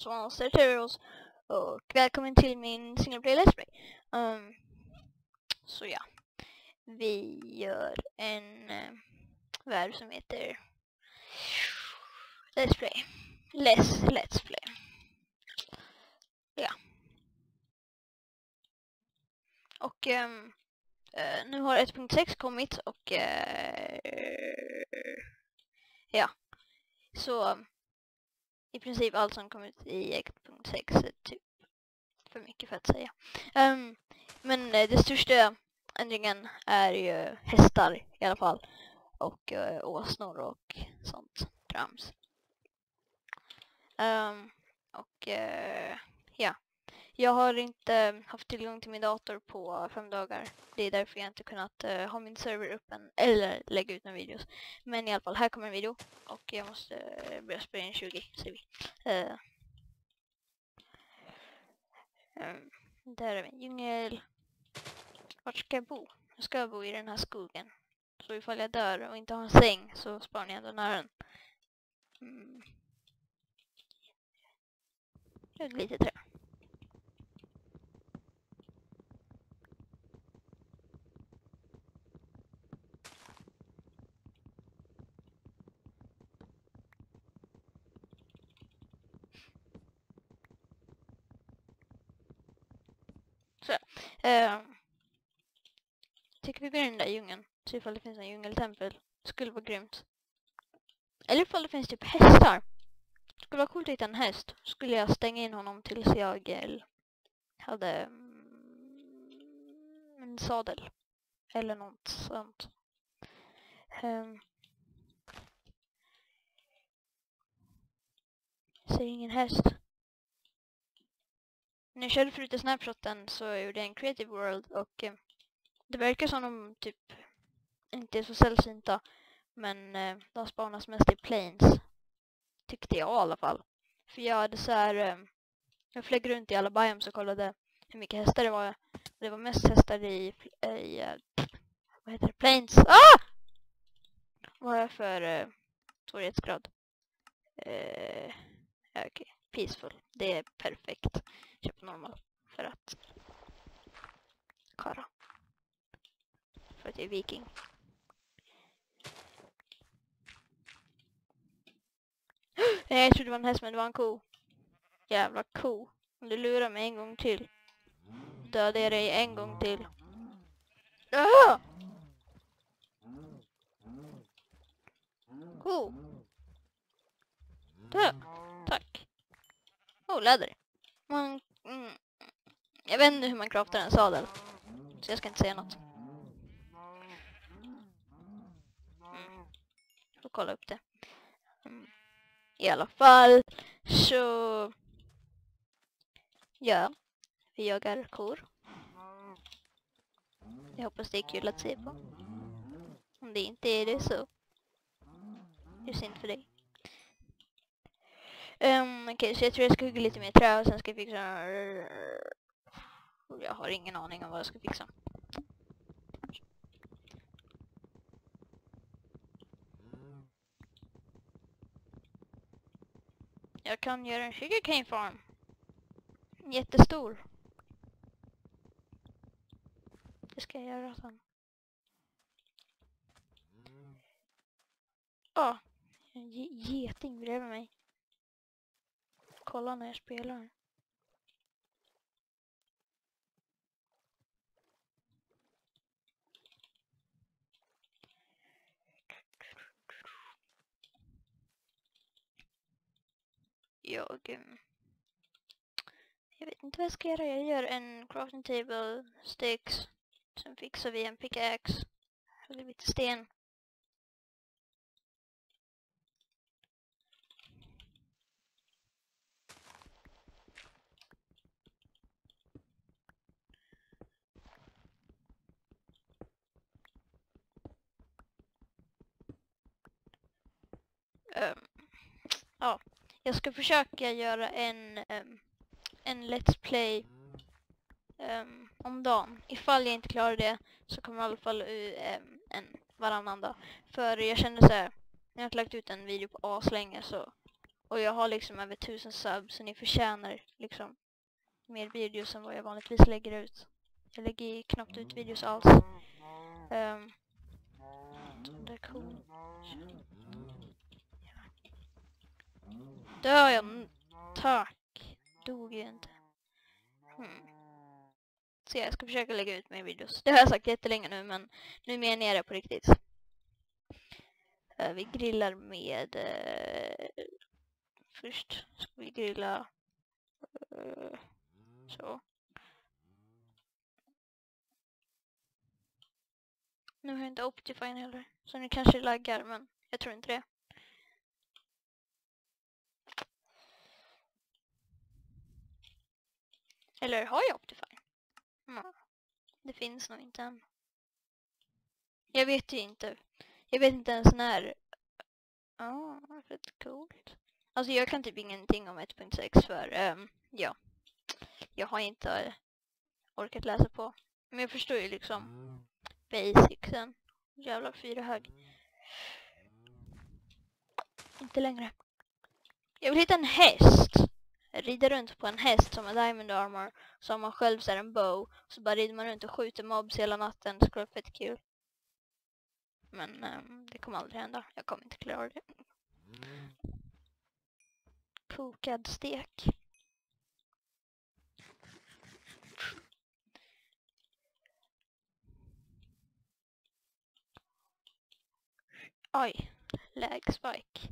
som Monster Terrors. Och välkommen till min single play Let's Play. Så ja, vi gör en värld som heter Let's Play. Let's Play. Ja. Och nu har 1.6 kommit och ja. Så i princip allt som kommit i 1.6 är typ för mycket för att säga. Men det största ändringen är ju hästar i alla fall. Och åsnor och sånt trams. Ja. Jag har inte haft tillgång till min dator på 5 dagar. Det är därför jag inte kunnat ha min server öppen eller lägga ut några videos. Men i alla fall, här kommer en video. Och jag måste börja spela in 20, ser vi. Där är en djungel. Vart ska jag bo? Jag ska bo i den här skogen. Så ifall jag dör och inte har en säng så sparar ni ändå nära den. Lite trä. Så. Tycker vi går in där i djungeln. Så ifall det finns en djungeltempel. Skulle vara grymt. Eller ifall det finns typ hästar. Skulle vara coolt att hitta en häst. Skulle jag stänga in honom tills jag hade en sadel. Eller något sånt. Jag ser ingen häst. När jag körde förut i snapshoten så gjorde jag en creative world och det verkar som de typ inte är så sällsynta. Men de spawnas mest i plains. Tyckte jag i alla fall. För jag hade så här, jag flög runt i alla biomes och kollade hur mycket hästar det var. Det var mest hästar i vad heter det? Plains. Vad har jag för svårighetsgrad? Okej. Peaceful. Det är perfekt. Köp normal. För att kara. För att jag är viking. Jag trodde det var en häst men det var en ko. Jävla ko. Om du lurar mig en gång till. Dödar jag dig en gång till. Ko. Dö. Tack. Läder. Jag vet inte hur man craftar en sadel. Så jag ska inte säga något. Får kolla upp det. I alla fall så ja, vi jagar kor. Jag hoppas det är kul att se på. Om det inte är det så är det synd för dig. Okej, så jag tror jag ska hugga lite mer trä och sen ska jag fixa. Jag har ingen aning om vad jag ska fixa. Jag kan göra en sugarcane farm. Jättestor. Det ska jag göra sen. En geting bredvid mig. Kolla när jag spelar. Jag vet inte vad jag ska göra. Jag gör en crafting table, sticks. Sen fixar vi en pickaxe. Eller lite sten. Ja, jag ska försöka göra en Let's Play om dagen. Ifall jag inte klarar det så kommer jag i alla fall en varannan dag. För jag kände så här, jag har inte lagt ut en video på aslänge så Och jag har liksom över 1000 subs, så ni förtjänar liksom mer videos än vad jag vanligtvis lägger ut. Jag lägger knappt ut videos alls. Det är cool. Dör jag? Tack. Dog ju inte. Så jag ska försöka lägga ut mer videos. Det har jag sagt jättelänge nu, men nu menar jag det på riktigt. Vi grillar med... först ska vi grilla... så. Nu har jag inte Optifine heller. Så nu kanske laggar, men jag tror inte det. Eller har jag Optifine? Det finns nog inte än. Jag vet ju inte. Jag vet inte ens när. Fett coolt. Alltså jag kan typ ingenting om 1.6 för ja. Jag har inte orkat läsa på. Men jag förstår ju liksom basicsen. Jävla 4 hög. Inte längre. Jag vill hitta en häst. Rida runt på en häst som har diamond armor. Så har man själv så här en bow. Så bara rider man runt och skjuter mobs hela natten. Det skulle vara fett kul. Men det kommer aldrig hända. Jag kommer inte klara det. Kokad stek. Oj, lägspike.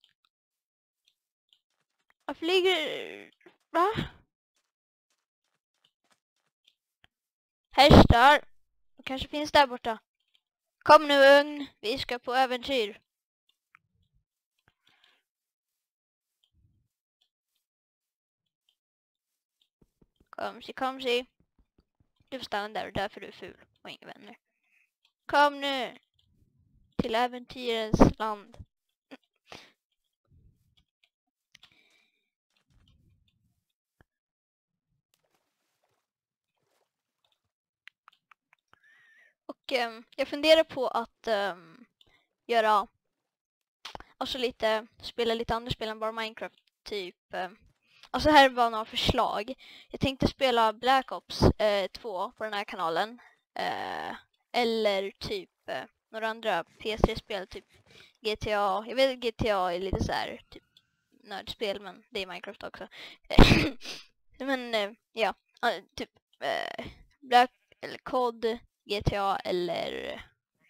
Jag flyger... Va? Hästar. Det kanske finns där borta. Kom nu ugn, vi ska på äventyr. Kom si. Du får stanna där och därför du är ful och inga vänner. Kom nu. Till äventyrens land. Och jag funderar på att göra alltså spela lite andra spel än bara Minecraft typ. Alltså här var några förslag. Jag tänkte spela Black Ops 2 på den här kanalen. Eller typ några andra PS3-spel, typ GTA. Jag vet att GTA är lite så här typ nördspel, men det är Minecraft också. Men ja, typ Black eller COD, GTA eller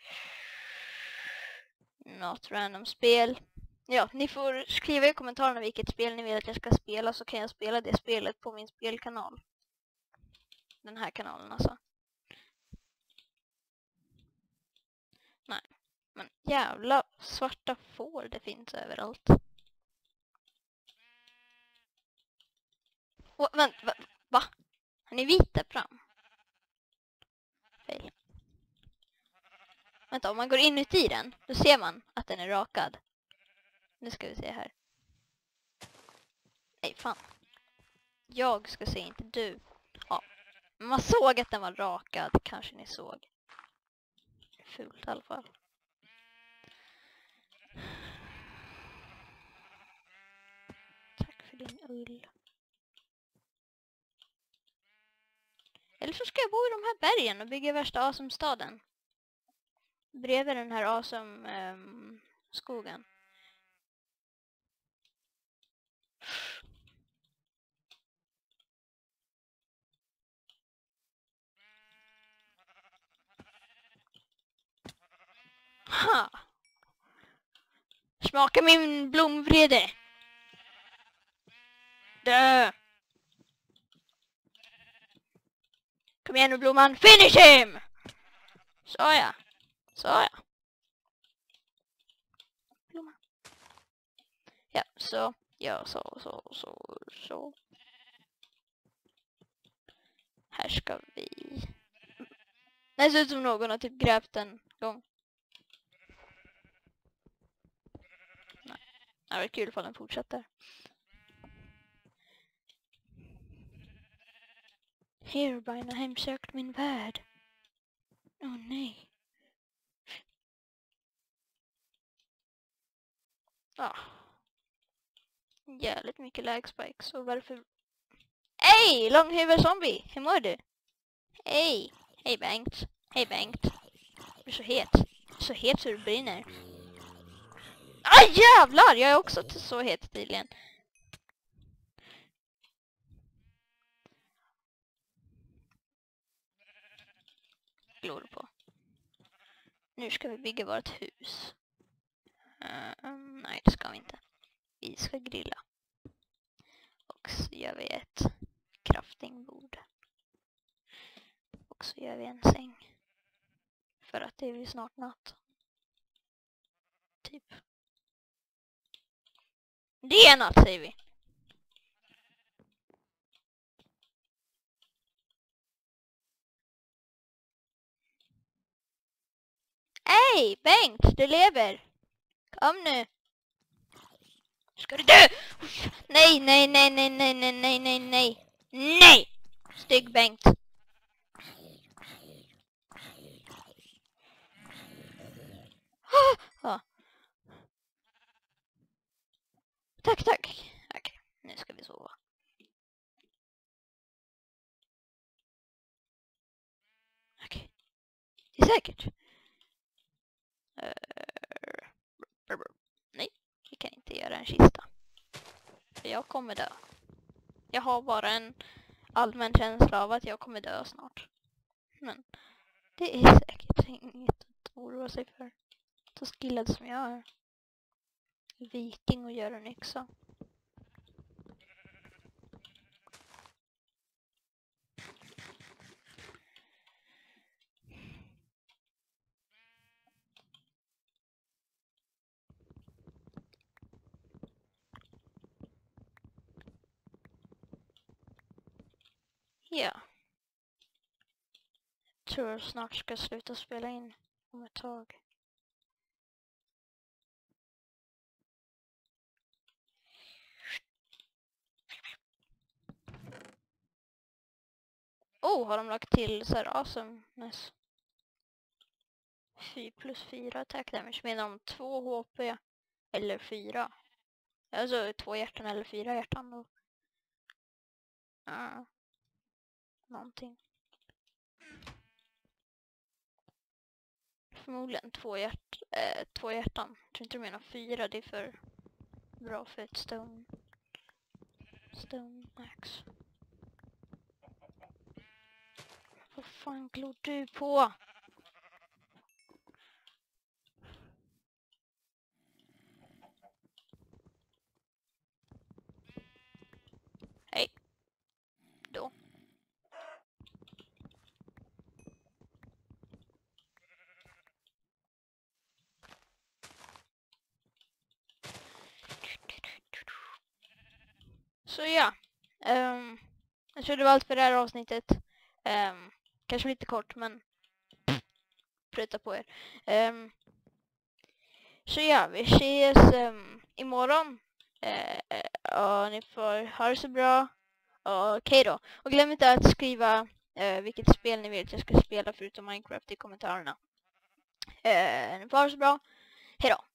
något random spel. Ja, ni får skriva i kommentarerna vilket spel ni vill att jag ska spela, så kan jag spela det spelet på min spelkanal. Den här kanalen alltså. Nej, men jävla svarta får det finns överallt. Va? Har ni vita fram? Fel. Vänta, om man går inuti den, då ser man att den är rakad. Nu ska vi se här. Nej, fan. Jag ska se, inte du. Ja, man såg att den var rakad, kanske ni såg. Fult i alla fall. Tack för din ull. Eller så ska jag bo i de här bergen och bygga värsta awesome-staden. Bredvid den här awesome-skogen. Ha! Smaka min blomvrede! Dö! Kom igen nu, blomman! Finish him! Så ja. Blomman. Ja, så. Ja, så. Här ska vi... Det ser ut som någon har typ grävt en gång. Nej. Det var kul ifall den fortsätter. Hereby har hemsökt min värld. Åh nej. Ja. jävligt mycket lag spikes. Och varför... Hej! Långhuvud zombie! Hur mår du? Hej! Hej Bengt! Hej Bengt! Du är så het. Så het så du brinner. Aj jävlar! Jag är också så het tydligen. Glor på. Nu ska vi bygga vårt hus. Nej, det ska vi inte. Vi ska grilla. Och så gör vi ett craftingbord. Och så gör vi en säng. För att det är ju snart natt. Typ. Det är natt, säger vi. Hej, Bengt, du lever. Kom nu. Ska du dö? Nej, nej, nej, nej, nej, nej, nej, nej, nej. Nej! Stygg Bengt. Ja. Tack, tack. Okej, nu ska vi sova. Okej. Det är säkert. Nej, vi kan inte göra en kista. För jag kommer dö. Jag har bara en allmän känsla av att jag kommer dö snart. Men det är säkert inget att oroa sig för. Så skillad som jag är. Viking och gör en yxa. Ja. Jag tror jag snart ska sluta spela in om ett tag. Oh, har de lagt till så här awesomeness? 4+4 attack damage. Menar de 2 HP eller 4? Alltså 2 hjärtan eller 4 hjärtan då. Någonting. Förmodligen 2 hjärtan. Jag tror inte du menar 4, det är för bra för ett stone axe. Vad fan glor du på? Hej. Då. Så ja. Jag tror det var allt för det här avsnittet. Kanske lite kort, men pruta på er. Så ja, vi ses imorgon. Och ni får ha det så bra. Okej då. Och glöm inte att skriva vilket spel ni vill att jag ska spela förutom Minecraft i kommentarerna. Ni får ha det så bra. Hej då.